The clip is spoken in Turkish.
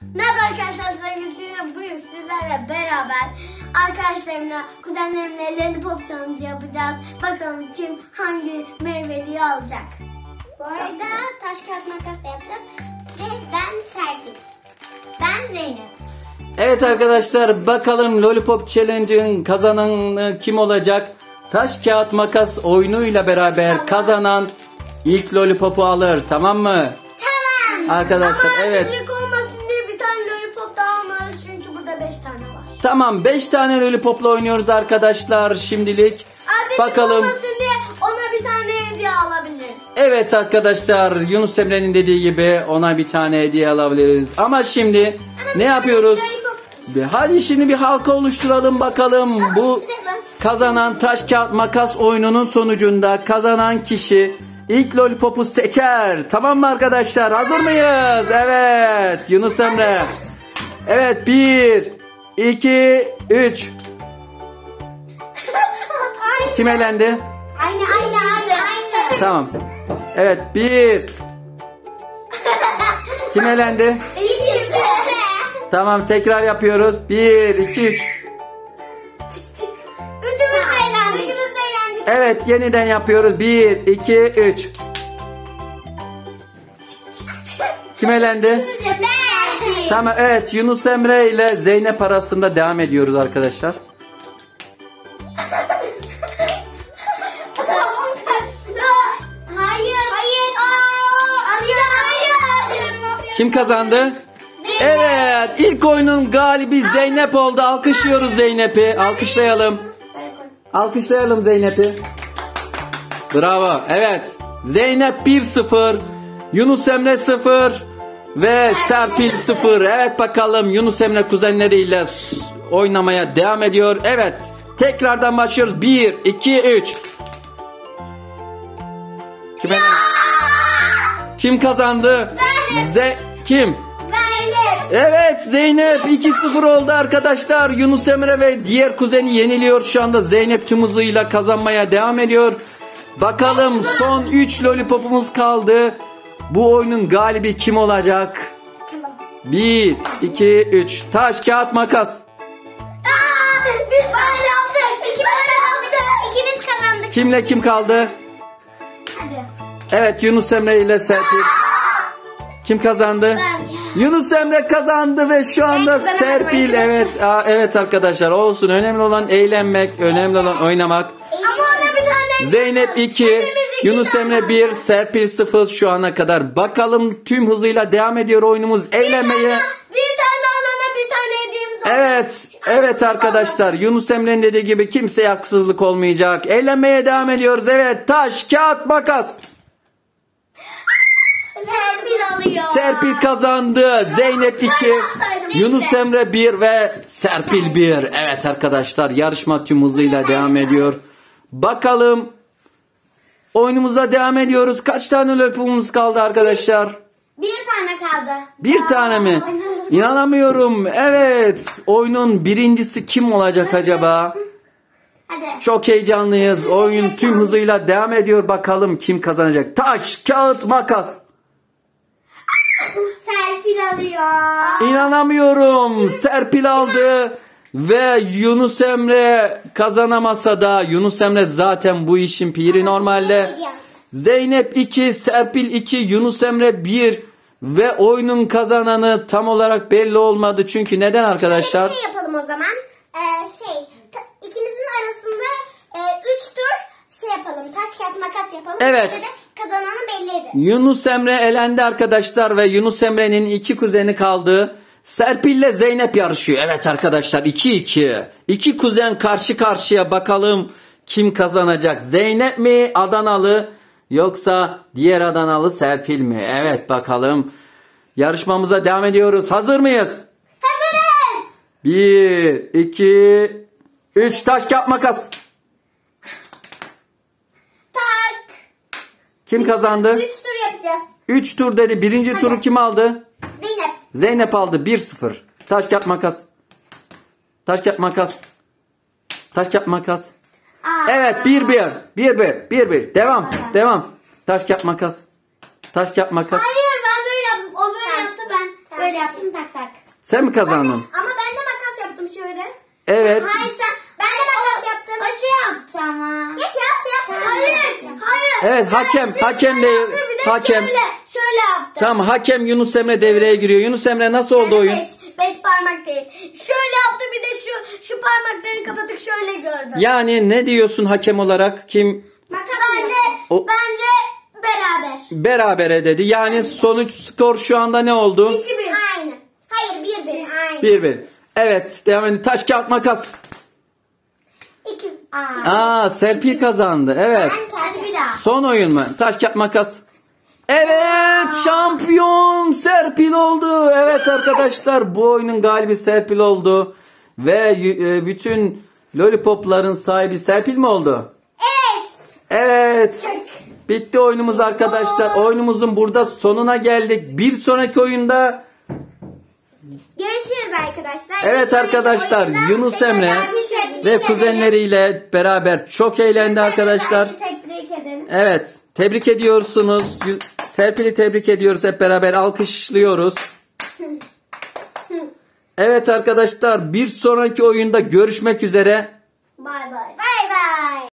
Merhaba arkadaşlar, bugün sizlerle beraber arkadaşlarımla, kuzenlerimle lollipop challenge yapacağız. Bakalım kim hangi meyveliği alacak. Bu arada taş kağıt makas da yapacağız. Ve ben Serpil. Ben Zeynep. Evet arkadaşlar, bakalım lollipop challenge'ın kazananı kim olacak? Taş kağıt makas oyunuyla beraber kazanan ilk lollipopu alır, tamam mı? Tamam. Arkadaşlar ama evet. olmasın diye bir tane lollipop daha almalıyız çünkü burada 5 tane var. Tamam, 5 tane lollipopla oynuyoruz arkadaşlar şimdilik. Bakalım. Olmasın diye ona bir tane hediye alabiliriz. Evet arkadaşlar, Yunus Emre'nin dediği gibi ona bir tane hediye alabiliriz. Ama şimdi ne yapıyoruz? Hadi şimdi bir halka oluşturalım bakalım. Bu kazanan taş kağıt makas oyununun sonucunda kazanan kişi ilk lollipopu seçer. Tamam mı arkadaşlar? Hazır mıyız? Evet. Yunus Emre. Evet, 1 2 3. Kim elendi? Aynı. Tamam. Evet, 1. Kim elendi? İkisi. Tamam, tekrar yapıyoruz. 1 2 3. Üçümüz eğlendik. Evet, yeniden yapıyoruz. 1 2 3. Kim elendi? Tamam, evet, Yunus Emre ile Zeynep arasında devam ediyoruz arkadaşlar. Kim kazandı? Evet, ilk oyunun galibi Zeynep oldu. Alkışlıyoruz Zeynep'i. Alkışlayalım. Alkışlayalım Zeynep'i. Bravo. Evet. Zeynep 1-0. Yunus Emre 0. Ve Serpil 0. Evet, bakalım Yunus Emre kuzenleriyle oynamaya devam ediyor. Evet. Tekrardan başlıyoruz. 1, 2, 3. Kim kazandı? Kim? Evet, Zeynep 2-0 oldu arkadaşlar. Yunus Emre ve diğer kuzeni yeniliyor. Şu anda Zeynep tüm hızıyla kazanmaya devam ediyor. Bakalım son 3 lollipopumuz kaldı. Bu oyunun galibi kim olacak? 1, 2, 3. Taş, kağıt, makas. Biz böyle yaptık. İkimiz kazandık. Kimle kim kaldı? Hadi. Evet, Yunus Emre ile Serpil. Kim kazandı? Yunus Emre kazandı ve şu anda Serpil. Evet, evet arkadaşlar, olsun. Önemli olan eğlenmek, önemli olan oynamak. Ama ona bir tane. Zeynep 2, Yunus Emre 1, Serpil 0 şu ana kadar. Bakalım tüm hızıyla devam ediyor oyunumuz, eğlenmeye. Bir tane alana bir tane hediyemiz olacak. Evet, evet arkadaşlar, Yunus Emre'nin dediği gibi kimseye haksızlık olmayacak. Eğlenmeye devam ediyoruz. Evet, taş, kağıt, makas. Serpil alıyor. Serpil kazandı. Zeynep 2, Yunus Emre 1 ve Serpil 1. Evet arkadaşlar, yarışma tüm hızıyla devam ediyor. Bakalım oyunumuza devam ediyoruz. Kaç tane lollipopumuz kaldı arkadaşlar? Bir tane kaldı. Bir tane mi? İnanamıyorum. Evet, oyunun birincisi kim olacak acaba? Hadi. Çok heyecanlıyız. Oyun tüm hızıyla devam ediyor. Bakalım kim kazanacak? Taş, kağıt, makas. Serpil alıyor. İnanamıyorum. Serpil aldı ve Yunus Emre kazanamasa da, Yunus Emre zaten bu işin piri normalde. Zeynep 2, Serpil 2, Yunus Emre 1 ve oyunun kazananı tam olarak belli olmadı. Çünkü neden arkadaşlar? Bir şey yapalım o zaman. İkimizin arasında 3 tur yapalım. Taş kağıt makas yapalım. Evet. Kazananı belli ederiz. Yunus Emre elendi arkadaşlar ve Yunus Emre'nin 2 kuzeni kaldı. Serpil ile Zeynep yarışıyor. Evet arkadaşlar, 2-2. 2 kuzen karşı karşıya, bakalım kim kazanacak? Zeynep mi, Adanalı, yoksa diğer Adanalı Serpil mi? Evet, bakalım. Yarışmamıza devam ediyoruz. Hazır mıyız? Hazırız. 1, 2, 3. Taş, kağıt, makas. Kim kazandı? 3 tur yapacağız. 3 tur dedi. Birinci turu kim aldı? Zeynep. Zeynep aldı. 1-0. Taş, kağıt, makas. Taş, kağıt, makas. Taş, kağıt, makas. Evet, 1-1. 1-1. 1-1. Devam. Devam. Taş, kağıt, makas. Taş, kağıt, makas. Hayır, ben böyle yaptım. O böyle yaptı, ben böyle yaptım. Tak. tak. Sen mi kazandın? Ama ben de makas yaptım şöyle. Evet. Hayır ben de makas yaptım. O şey yaptı ama. Ya yap. Hayır. Evet, hakem değil. Hakem. Şöyle yaptı. Tamam, hakem Yunus Emre devreye giriyor. Yunus Emre, nasıl oldu oyun? Beş parmak değil. Şöyle yaptı, bir de şu parmaklarını kapatıp şöyle gördüm. Yani ne diyorsun hakem olarak? Kim? Bence beraber. Berabere dedi. Yani sonuç, skor şu anda ne oldu? 2-1. Aynı. Hayır 1-1. Aynı. 1-1. Evet, devam edin. Taş kağıt makas. 2. Serpil kazandı. Evet. Hadi bir daha. Son oyun mu? Taş kağıt makas. Evet, şampiyon Serpil oldu. Evet arkadaşlar, bu oyunun galibi Serpil oldu. Ve bütün lollipopların sahibi Serpil mi oldu? Evet. Evet. Bitti oyunumuz arkadaşlar. Oyunumuzun burada sonuna geldik. Bir sonraki oyunda Görüşürüz arkadaşlar. evet arkadaşlar, Yunus Emre ve kuzenleriyle beraber çok eğlendi arkadaşlar. Tebrik ederim. Evet, tebrik ediyorsunuz. Serpil'i tebrik ediyoruz. Hep beraber alkışlıyoruz. Evet arkadaşlar, bir sonraki oyunda görüşmek üzere. Bay bay.